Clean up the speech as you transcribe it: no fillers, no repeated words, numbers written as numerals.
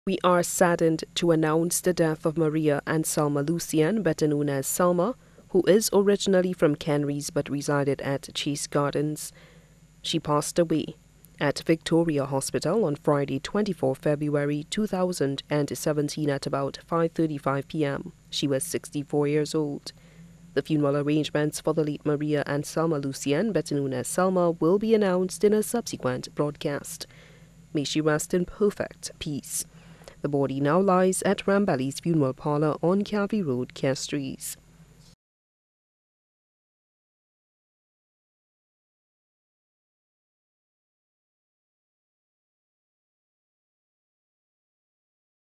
We are saddened to announce the death of Maria Anselma Lucien, better known as Selma, who is originally from Kenries but resided at Chase Gardens. She passed away at Victoria Hospital on Friday, 24 February 2017 at about 5:35 p.m. She was 64 years old. The funeral arrangements for the late Maria Anselma Lucien, better known as Selma, will be announced in a subsequent broadcast. May she rest in perfect peace. The body now lies at Rambali's funeral parlor on Calvi Road, Castries.